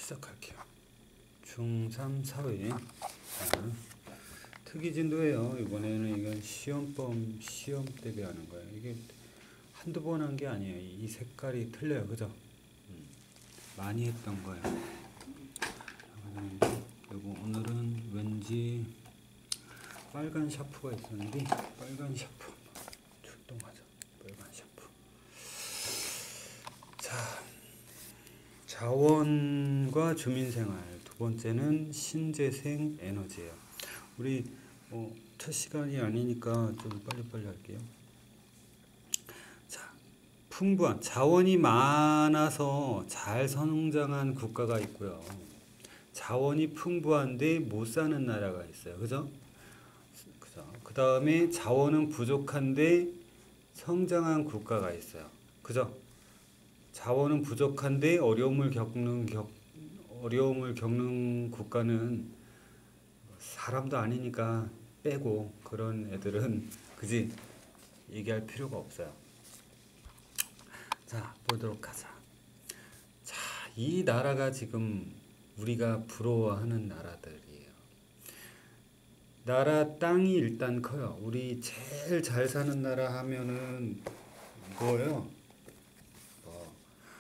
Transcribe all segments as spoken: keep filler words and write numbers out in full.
시작할게요. 중삼 사회. 자, 특이진도예요. 이번에는 이건 시험범 시험 대비하는 거예요. 이게 한두 번 한 게 아니에요. 이 색깔이 틀려요. 그죠? 음, 많이 했던 거예요. 그리고 오늘은 왠지 빨간 샤프가 있었는데 빨간 샤프 출동하자. 빨간 샤프. 자, 자원과 주민생활. 두 번째는 신재생 에너지예요. 우리 어, 첫 시간이 아니니까 좀 빨리빨리 할게요. 자, 풍부한 자원이 많아서 잘 성장한 국가가 있고요. 자원이 풍부한데 못 사는 나라가 있어요. 그죠? 그죠? 그 다음에 자원은 부족한데 성장한 국가가 있어요. 그죠? 자원은 부족한데 어려움을 겪는 겪, 어려움을 겪는 국가는 사람도 아니니까 빼고 그런 애들은 그지 얘기할 필요가 없어요. 자, 보도록 하자. 자, 이 나라가 지금 우리가 부러워하는 나라들이에요. 나라 땅이 일단 커요. 우리 제일 잘 사는 나라 하면은 뭐예요? 뭐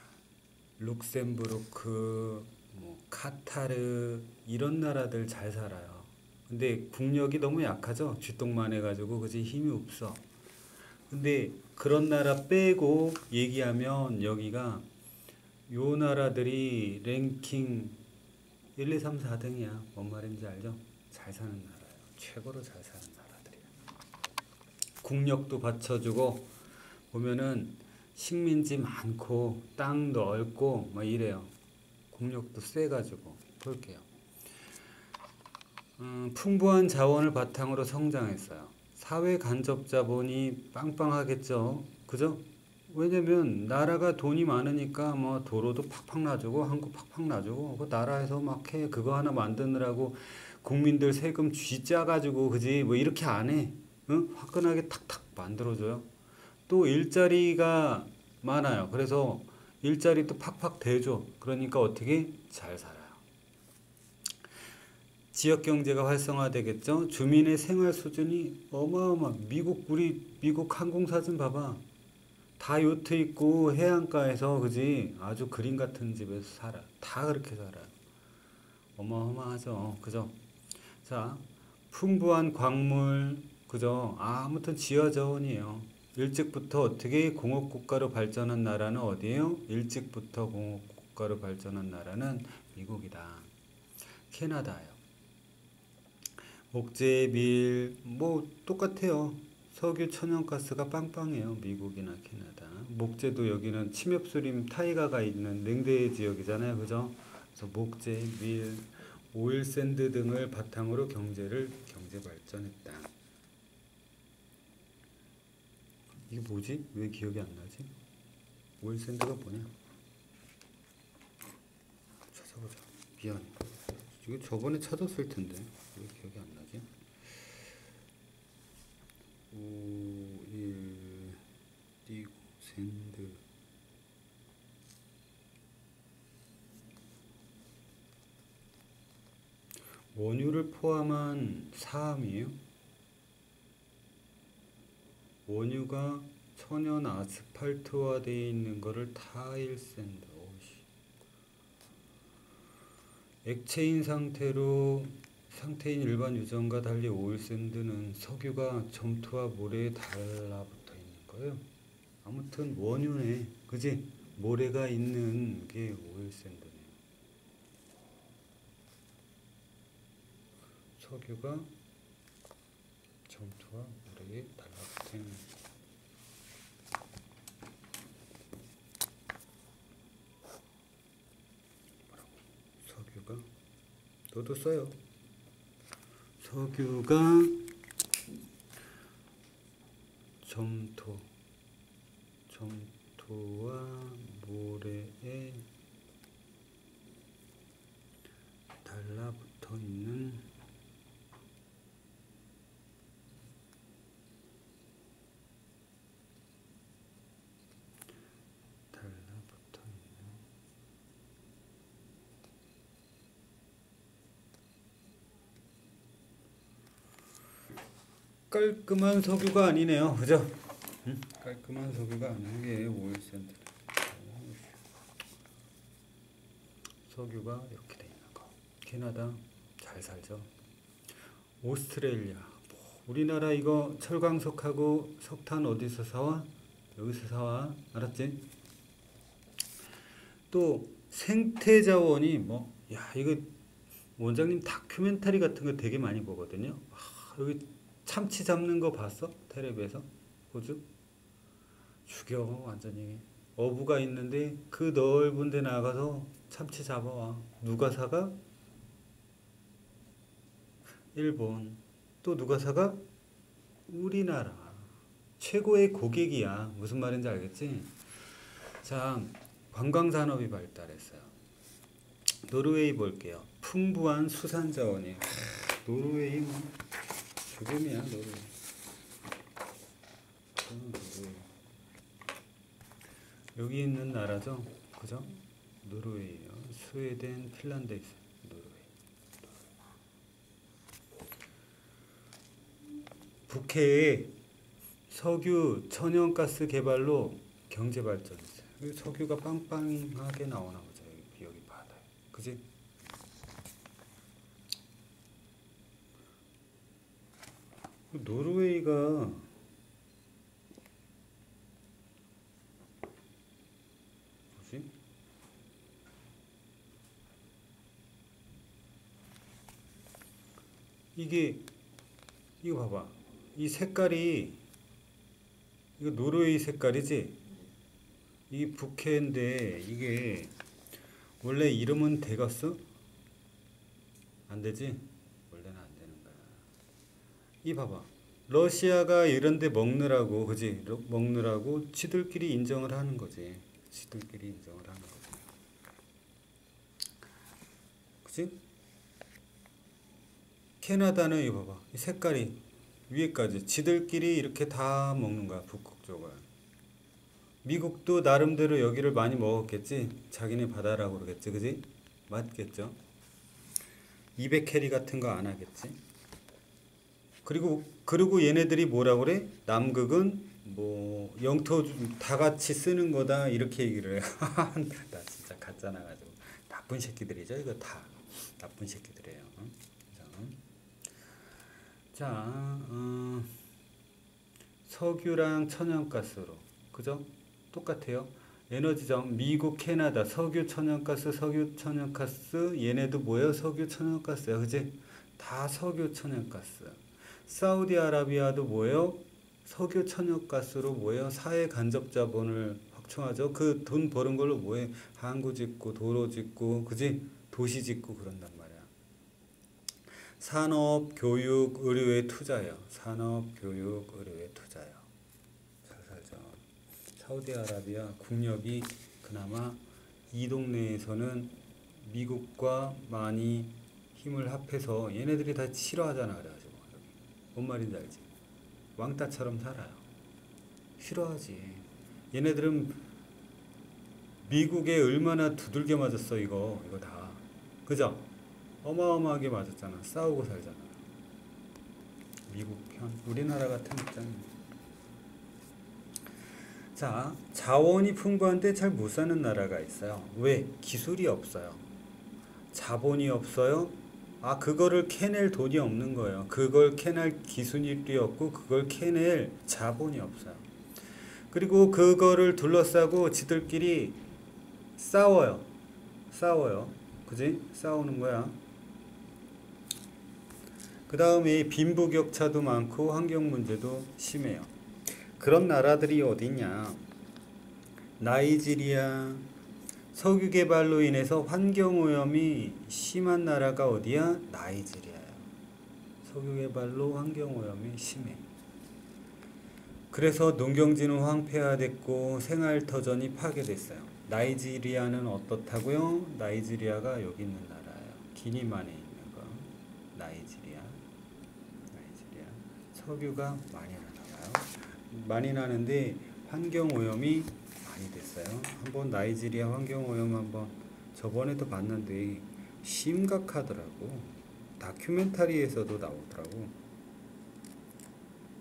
룩셈부르크, 뭐 카타르 이런 나라들 잘 살아요. 근데 국력이 너무 약하죠. 쥐똥만 해가지고 그지 힘이 없어. 근데 그런 나라 빼고 얘기하면 여기가 요 나라들이 랭킹 일, 이, 삼, 사 등이야. 뭔 말인지 알죠? 잘 사는 나라예요. 최고로 잘 사는 나라들이야. 국력도 받쳐주고 보면은 식민지 많고 땅 넓고 막 이래요. 국력도 세가지고 볼게요. 음, 풍부한 자원을 바탕으로 성장했어요. 사회 간접 자본이 빵빵하겠죠. 그죠? 왜냐면 나라가 돈이 많으니까 뭐 도로도 팍팍 놔주고 한국 팍팍 놔주고 그 나라에서 막 해 그거 하나 만드느라고 국민들 세금 쥐짜 가지고 그지 뭐 이렇게 안 해. 응? 화끈하게 탁탁 만들어줘요. 또 일자리가 많아요. 그래서 일자리도 팍팍 대줘. 그러니까 어떻게 잘 살아요. 지역 경제가 활성화되겠죠. 주민의 생활 수준이 어마어마. 미국 우리 미국 항공사진 봐봐. 다 요트 있고 해안가에서 그지 아주 그림 같은 집에서 살아. 다 그렇게 살아요. 어마어마하죠. 그죠? 자, 풍부한 광물 그죠? 아, 아무튼 지하 자원이에요. 일찍부터 어떻게 공업국가로 발전한 나라는 어디예요? 일찍부터 공업국가로 발전한 나라는 미국이다. 캐나다예요. 목재, 밀, 뭐 똑같아요. 석유, 천연가스가 빵빵해요. 미국이나 캐나다. 목재도 여기는 침엽수림 타이가가 있는 냉대 지역이잖아요. 그죠? 그래서 목재, 밀, 오일샌드 등을 바탕으로 경제를 경제 발전했다. 이게 뭐지? 왜 기억이 안 나지? 오일샌드가 뭐냐? 찾아보자. 미안. 이거 저번에 찾았을 텐데 왜 기억이 안 나지? 오일 띄고 샌드 원유를 포함한 사암이에요. 원유가 천연 아스팔트화 되어 있는 거를 타일 샌드. 오씨. 액체인 상태로 상태인 일반 유전과 달리 오일샌드는 석유가 점토와 모래에 달라붙어 있는 거예요. 아무튼 원유네. 그지? 모래가 있는 게 오일샌드네요. 석유가 점토와 모래에 달라붙어 있는 거. 뭐라고? 석유가 너도 써요. 석유가 점토, 점토와 모래에 달라붙어 있는 달라붙어 있는 깔끔한 석유가 아니네요. 그죠? 응? 깔끔한 석유가 아닌 게 오일 샌드. 석유가 이렇게 돼 있는 거. 캐나다 잘 살죠. 오스트레일리아. 뭐, 우리나라 이거 철광석하고 석탄 어디서 사와? 여기서 사와. 알았지? 또 생태자원이 뭐, 야, 이거 원장님 다큐멘터리 같은 거 되게 많이 보거든요. 아, 여기 참치 잡는 거 봤어? 텔레비에서? 호주? 죽여 완전히. 어부가 있는데 그 넓은 데 나가서 참치 잡아와. 누가 사가? 일본. 또 누가 사가? 우리나라. 최고의 고객이야. 무슨 말인지 알겠지? 자, 관광산업이 발달했어요. 노르웨이 볼게요. 풍부한 수산자원이. 노르웨이 뭐 죽음이야. 노르웨이. 노르웨이. 여기 있는 나라죠. 그죠? 노르웨이요. 스웨덴, 핀란드 있어요. 노르웨이. 북해에 석유, 천연가스 개발로 경제 발전했어요. 석유가 빵빵하게 나오나 보죠. 여기, 여기 바다에. 그지? 노르웨이가 뭐지? 이게 이거 봐봐. 이 색깔이 이거 노르웨이 색깔이지? 이 북해인데 이게 원래 이름은 되겠어? 안 되지? 원래는 안 되는 거야. 이 봐봐. 러시아가 이런데 먹느라고, 그지? 러- 먹느라고 지들끼리 인정을 하는 거지. 지들끼리 인정을 하는 거지. 그지? 캐나다는 이거 봐봐. 이 색깔이 위에까지 지들끼리 이렇게 다 먹는 거야. 북극 쪽을. 미국도 나름대로 여기를 많이 먹었겠지. 자기네 바다라고 그러겠지. 그지? 맞겠죠? 이백 캐리 같은 거 안 하겠지. 그리고 그리고 얘네들이 뭐라 그래? 남극은 뭐 영토 다 같이 쓰는 거다 이렇게 얘기를 해. 나 진짜 가짜 나가지고 나쁜 새끼들이죠. 이거 다 나쁜 새끼들이에요. 어? 자, 어, 석유랑 천연가스로 그죠? 똑같아요. 에너지정 미국, 캐나다 석유, 천연가스, 석유, 천연가스 얘네도 뭐예요? 석유, 천연가스야. 그지? 다 석유, 천연가스. 사우디아라비아도 뭐예요? 석유, 천연가스로 뭐예요? 사회 간접 자본을 확충하죠. 그 돈 버는 걸로 뭐해? 항구 짓고 도로 짓고 그지? 도시 짓고 그런단 말이야. 산업, 교육, 의료에 투자해요. 산업, 교육, 의료에 투자해요. 잘 살죠. 사우디아라비아 국력이 그나마 이 동네에서는 미국과 많이 힘을 합해서 얘네들이 다 싫어하잖아. 그래가지고 뭔 말인지 알지? 왕따처럼 살아요. 싫어하지. 얘네들은 미국에 얼마나 두들겨 맞았어 이거 이거 다. 그죠? 어마어마하게 맞았잖아. 싸우고 살잖아. 미국 편. 우리나라 같은 입장입니다. 자, 자원이 풍부한데 잘 못 사는 나라가 있어요. 왜? 기술이 없어요. 자본이 없어요. 아, 그거를 캐낼 돈이 없는 거예요. 그걸 캐낼 기술이 없고 그걸 캐낼 자본이 없어요. 그리고 그거를 둘러싸고 지들끼리 싸워요. 싸워요. 그지? 싸우는 거야. 그 다음에 빈부격차도 많고 환경 문제도 심해요. 그런 나라들이 어디냐? 나이지리아. 석유 개발로 인해서 환경 오염이 심한 나라가 어디야? 나이지리아야. 석유 개발로 환경 오염이 심해. 그래서 농경지는 황폐화됐고 생활터전이 파괴됐어요. 나이지리아는 어떻다고요? 나이지리아가 여기 있는 나라예요. 기니만에 있는 거. 나이지리아. 나이지리아. 석유가 많이 나나봐요. 많이 나는데 환경 오염이 많이 됐어요. 한번 나이지리아 환경 오염 한번 저번에도 봤는데 심각하더라고. 다큐멘터리에서도 나오더라고.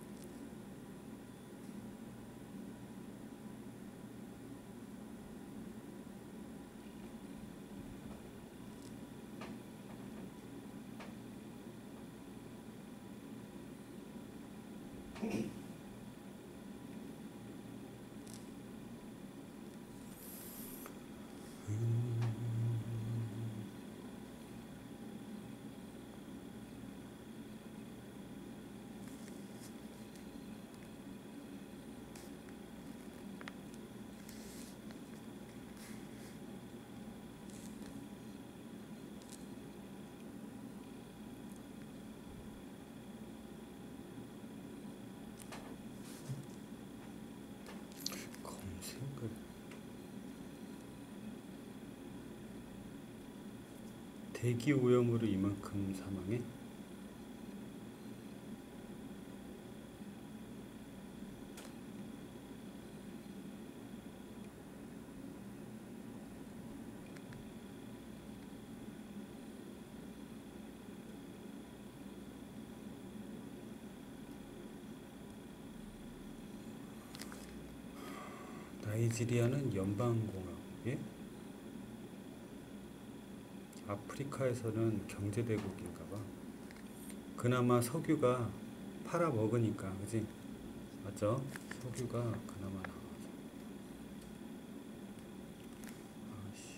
대기 오염으로 이만큼 사망해? 나이지리아는 연방공화국에, 아프리카에서는 경제대국인가봐. 그나마 석유가 팔아먹으니까, 그지? 맞죠? 석유가 그나마 나와서. 아씨,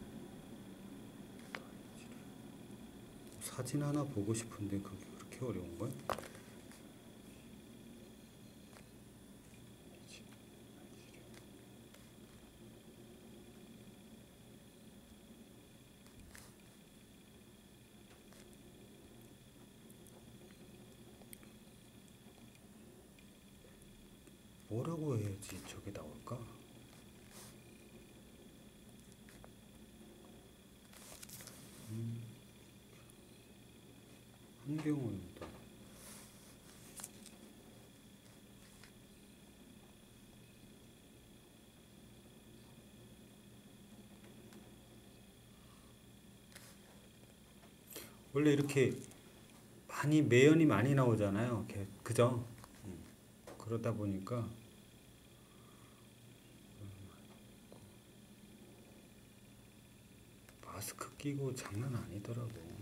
사진 하나 보고 싶은데 그게 그렇게 어려운 거야? 뭐라고 해야지 저게 나올까? 음, 환경오염도. 원래 이렇게 많이 매연이 많이 나오잖아요. 이렇게, 그죠? 음, 그러다 보니까 마스크 끼고 장난 아니더라고.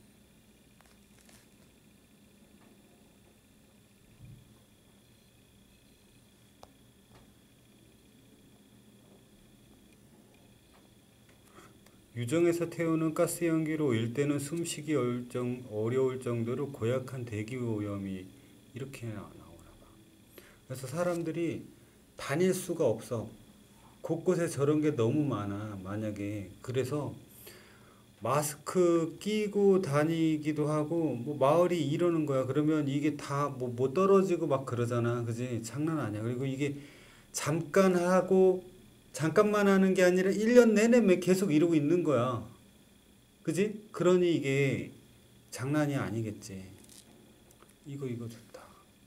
유정에서 태우는 가스 연기로 일대는 숨쉬기 얼정, 어려울 정도로 고약한 대기 오염이 이렇게 나- 나오나 봐. 그래서 사람들이 다닐 수가 없어. 곳곳에 저런 게 너무 많아. 만약에 그래서 마스크 끼고 다니기도 하고 뭐 마을이 이러는 거야. 그러면 이게 다 뭐 뭐 떨어지고 막 그러잖아. 그지? 장난 아니야. 그리고 이게 잠깐 하고 잠깐만 하는 게 아니라 일 년 내내 매- 계속 이러고 있는 거야. 그지? 그러니 이게 장난이 아니겠지. 이거 이거 좋다.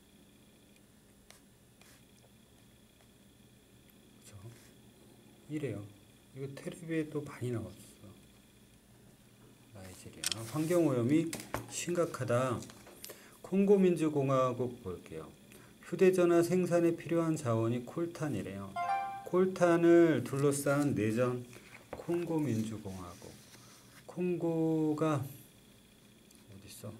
그죠? 이래요. 이거 텔레비에도 많이 나왔어. 나이지리아 환경오염이 심각하다. 콩고민주공화국 볼게요. 휴대전화 생산에 필요한 자원이 콜탄이래요. 콜탄을 둘러싼 내전 콩고민주공화국. 콩고가 어딨어?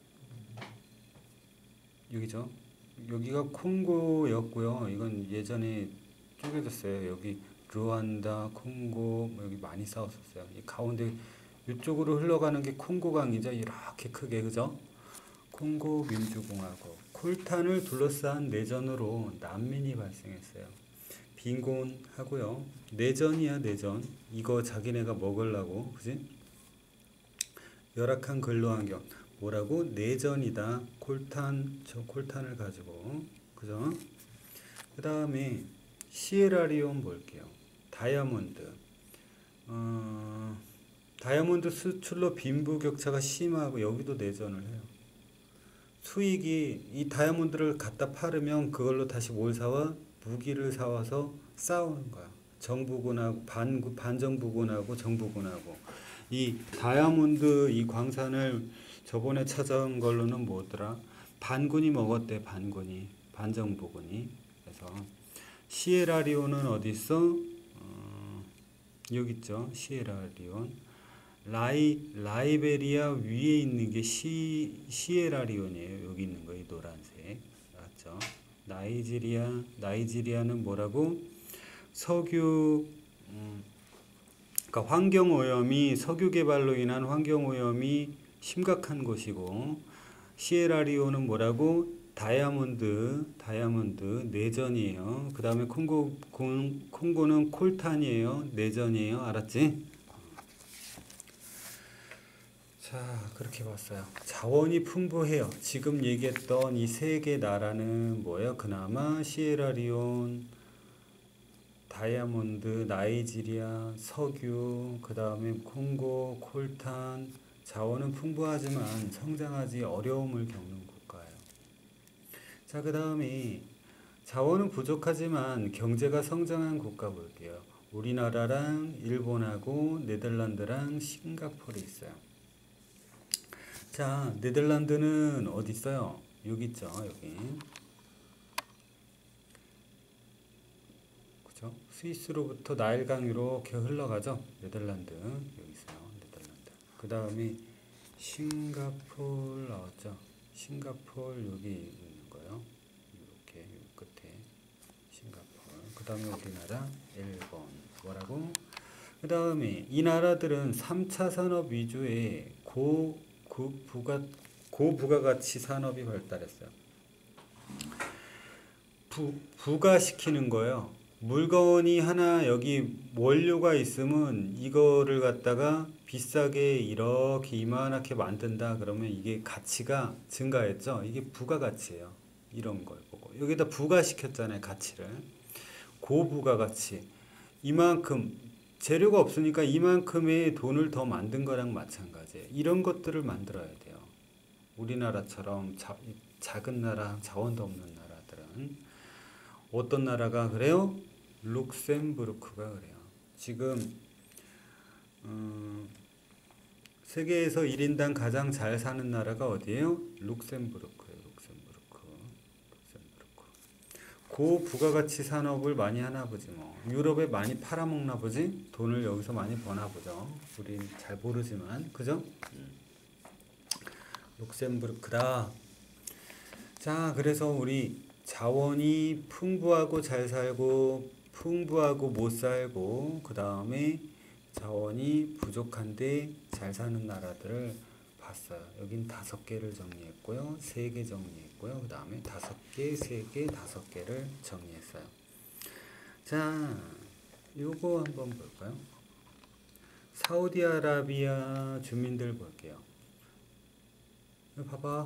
여기죠. 여기가 콩고였고요. 이건 예전에 쪼개졌어요. 여기 루안다, 콩고 뭐 여기 많이 싸웠었어요. 이 가운데 이쪽으로 흘러가는 게 콩고강이죠. 이렇게 크게 그죠? 콩고 민주공화국. 콜탄을 둘러싼 내전으로 난민이 발생했어요. 빈곤하고요. 내전이야 내전. 이거 자기네가 먹으려고 그지? 열악한 근로환경. 뭐라고? 내전이다. 콜탄, 저 콜탄을 가지고 그죠? 그 다음에 시에라리온 볼게요. 다이아몬드. 어, 다이아몬드 수출로 빈부격차가 심하고 여기도 내전을 해요. 수익이 이 다이아몬드를 갖다 팔으면 그걸로 다시 뭘 사와? 무기를 사와서 싸우는 거야. 정부군하고 반 반정부군하고 정부군하고 이 다이아몬드 이 광산을 저번에 찾아온 걸로는 뭐더라? 반군이 먹었대. 반군이 반정부군이. 그래서 시에라리온은 어디 있어? 어, 여기 있죠. 시에라리온. 라이 라이베리아 위에 있는 게 시 시에라리온이에요. 여기 있는 거 이 노란색 맞죠? 나이지리아 나이지리아는 뭐라고? 석유 음, 그러니까 환경 오염이 석유 개발로 인한 환경 오염이 심각한 곳이고 시에라리온은 뭐라고? 다이아몬드 다이아몬드 내전이에요. 그 다음에 콩고 콩, 콩고는 콜탄이에요. 내전이에요. 알았지? 자, 그렇게 봤어요. 자원이 풍부해요. 지금 얘기했던 이 세 개 나라는 뭐예요? 그나마 시에라리온, 다이아몬드, 나이지리아, 석유, 그 다음에 콩고, 콜탄. 자원은 풍부하지만 성장하지 어려움을 겪는 국가예요. 자, 그 다음에 자원은 부족하지만 경제가 성장한 국가 볼게요. 우리나라랑 일본하고 네덜란드랑 싱가포르 있어요. 자, 네덜란드는 어디 있어요? 여기 있죠, 여기. 그죠? 스위스로부터 나일강 이렇게 흘러가죠. 네덜란드 여기 있어요. 네덜란드. 그 다음에 싱가포르 나왔죠. 싱가포르 여기 있는 거예요. 이렇게 요 끝에 싱가포르. 그 다음에 우리나라, 일본. 뭐라고? 그 다음에 이 나라들은 삼 차 산업 위주의 고, 고 부가, 고부가가치 산업이 발달했어요. 부, 부가시키는 거예요. 물건이 하나 여기 원료가 있으면 이거를 갖다가 비싸게 이렇게 이만하게 만든다 그러면 이게 가치가 증가했죠. 이게 부가가치예요. 이런 걸 보고 여기다 부가시켰잖아요. 가치를. 고부가가치. 이만큼 재료가 없으니까 이만큼의 돈을 더 만든 거랑 마찬가지예요. 이런 것들을 만들어야 돼요. 우리나라처럼 자, 작은 나라, 자원도 없는 나라들은 어떤 나라가 그래요? 룩셈부르크가 그래요. 지금 음, 세계에서 일 인당 가장 잘 사는 나라가 어디예요? 룩셈부르크예요. 룩셈부르크. 룩셈부르크. 고부가가치 산업을 많이 하나 보지 뭐. 유럽에 많이 팔아먹나 보지? 돈을 여기서 많이 버나 보죠. 우린 잘 모르지만 그죠? 음. 룩셈부르크다. 자, 그래서 우리 자원이 풍부하고 잘 살고 풍부하고 못 살고 그 다음에 자원이 부족한데 잘 사는 나라들을 봤어요. 여긴 다섯 개를 정리했고요. 세 개 정리했고요. 그 다음에 다섯 개, 세 개, 다섯 개를 정리했어요. 자, 요거 한번 볼까요? 사우디아라비아 주민들 볼게요. 봐봐.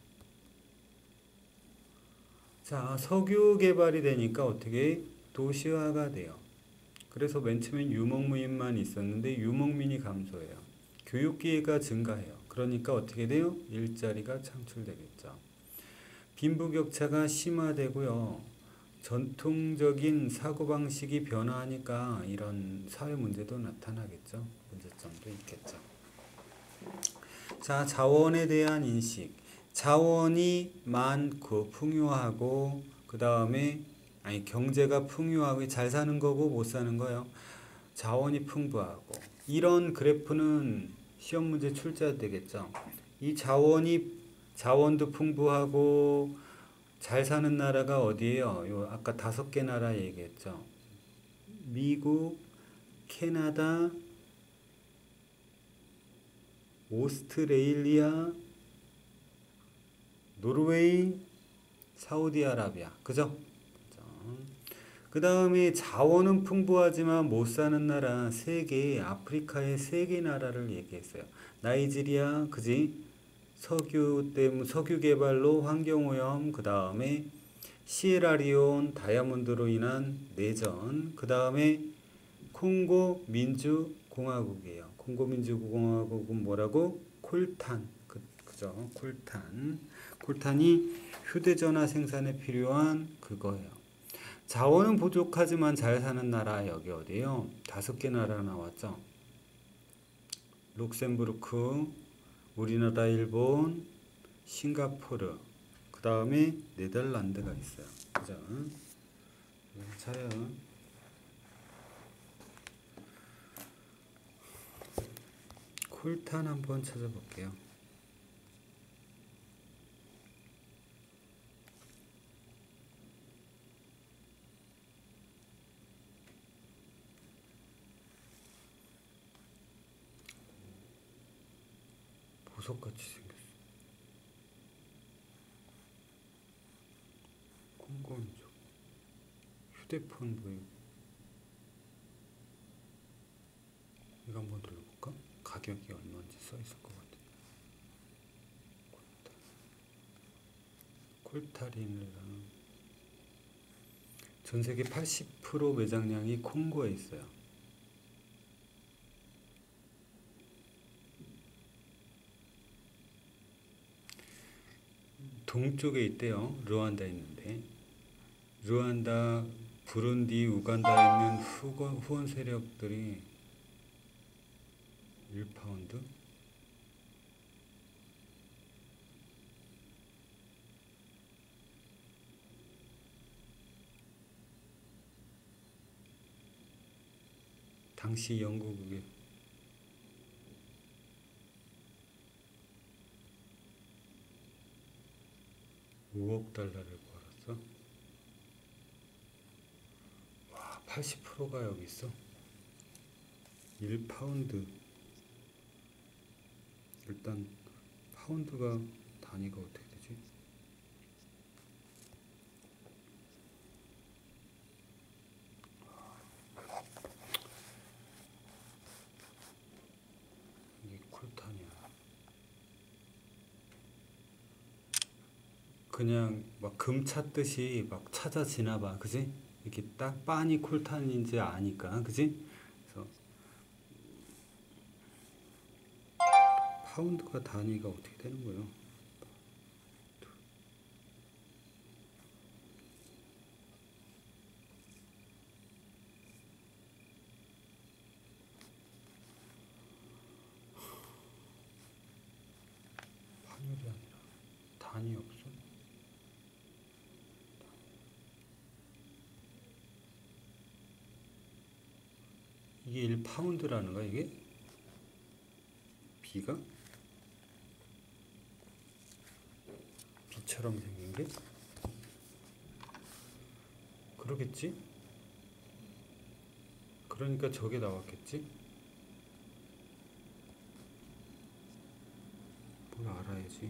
자, 석유 개발이 되니까 어떻게 도시화가 돼요. 그래서 맨 처음엔 유목민만 있었는데 유목민이 감소해요. 교육기회가 증가해요. 그러니까 어떻게 돼요? 일자리가 창출되겠죠. 빈부격차가 심화되고요. 전통적인 사고방식이 변화하니까 이런 사회 문제도 나타나겠죠. 문제점도 있겠죠. 자, 자원에 대한 인식. 자원이 많고 풍요하고 그 다음에 아니 경제가 풍요하고 잘 사는 거고 못 사는 거예요. 자원이 풍부하고 이런 그래프는 시험 문제 출제가 되겠죠. 이 자원이 자원도 풍부하고 잘 사는 나라가 어디예요? 요 아까 다섯 개 나라 얘기했죠. 미국, 캐나다, 오스트레일리아, 노르웨이, 사우디아라비아. 그죠? 그 다음에 자원은 풍부하지만 못 사는 나라 세 개, 아프리카의 세 개 나라를 얘기했어요. 나이지리아, 그지? 석유 때문에 석유 개발로 환경오염, 그 다음에 시에라리온 다이아몬드로 인한 내전, 그 다음에 콩고 민주공화국이에요. 콩고 민주공화국은 뭐라고? 콜탄, 그, 그죠? 콜탄. 콜탄이 휴대전화 생산에 필요한 그거예요. 자원은 부족하지만 잘 사는 나라 여기 어디예요? 다섯 개 나라 나왔죠. 룩셈부르크, 우리나라, 일본, 싱가포르, 그 다음에 네덜란드가 있어요. 그죠? 차려. 콜탄 한번 찾아볼게요. 보석같이 생겼어. 콩고민족. 휴대폰 보이고. 이거 한번 눌러볼까? 가격이 얼마인지 써있을 것 같아. 콜타린이랑 전 세계 팔십 퍼센트 매장량이 콩고에 있어요. 동쪽에 있대요. 르완다 있는데. 르완다, 부룬디, 우간다에 있는 후원, 후원 세력들이 일 파운드? 당시 영국의 오억 달러를 벌었어. 와, 팔십 퍼센트가 여기 있어. 일 파운드. 일단 파운드가 단위가 어떻게 되지? 이게 콜탄이야. 그냥 막 금 찾듯이 막 찾아지나 봐. 그지? 이렇게 딱 빤히 콜탄인지 아니까. 그지? 그래서 파운드가 단위가 어떻게 되는 거예요? 환율이 아니라 단위 없어. 이게 일 파운드라는 거야, 이게? 비가? 비처럼 생긴 게? 그러겠지? 그러니까 저게 나왔겠지? 뭘 알아야지.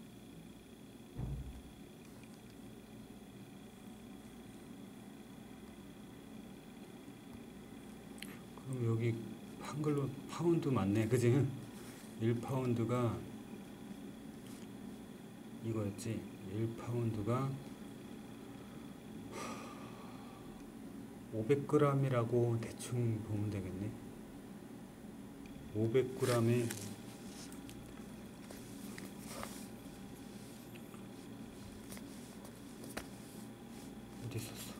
그럼 여기 한글로 파운드 맞네, 그지? 일 파운드가 이거였지. 일 파운드가 오백 그램이라고 대충 보면 되겠네. 오백 그램에 어디 있었어?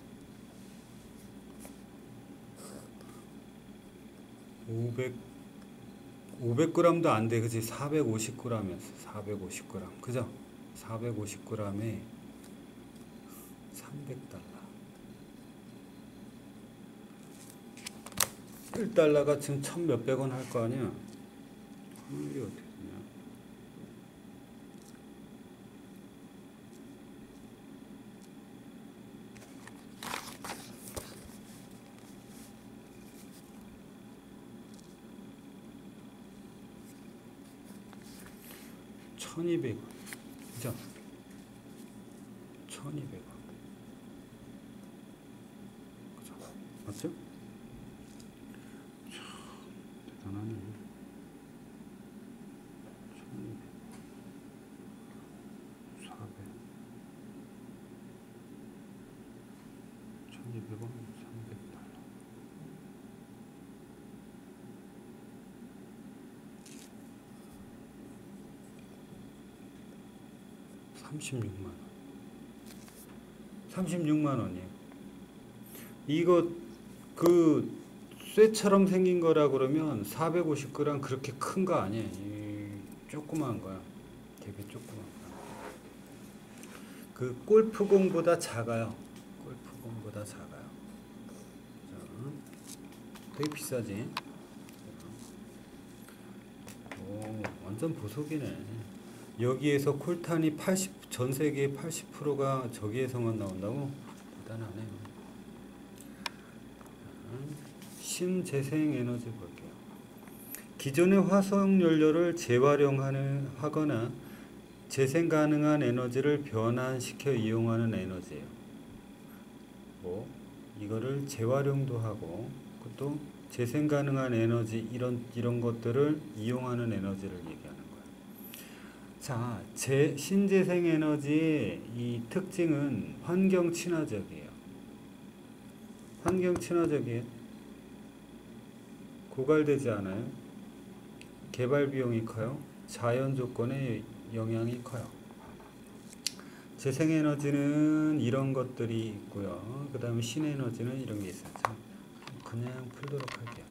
오백 오백 그램도 안 돼, 그치? 사백오십 그램이었어. 사백오십 그램, 그죠? 사백오십 그램에 삼백 달러. 일 달러가 지금 천 몇백 원 할 거 아니야? 환율이 어떻게 되냐? 천이백 원. 그죠? 천이백 원. 그죠? 맞죠? 참, 대단하네. 천이백, 사백, 천이백 원, 삼백 달러. 삼십육만 원. 삼십육만 원이에요. 이거 그 쇠처럼 생긴 거라 그러면 사백오십 그램 그렇게 큰 거 아니에요. 이 조그만 거야. 되게 조그만 거야. 그 골프공보다 작아요. 골프공보다 작아요. 자, 되게 비싸지? 오, 완전 보석이네. 여기에서 콜탄이 팔십, 전 세계 팔십 퍼센트가 저기에서만 나온다고? 대단하네요. 신재생 에너지 볼게요. 기존의 화석 연료를 재활용하는 하거나 재생 가능한 에너지를 변환시켜 이용하는 에너지예요. 뭐 이거를 재활용도 하고 또 재생 가능한 에너지 이런 이런 것들을 이용하는 에너지를 얘기하는 거예요. 자, 재, 신재생 에너지의 이 특징은 환경 친화적이에요. 환경 친화적이에요. 고갈되지 않아요. 개발 비용이 커요. 자연 조건에 영향이 커요. 재생에너지는 이런 것들이 있고요. 그 다음에 신에너지는 이런 게 있어요. 그냥 풀도록 할게요.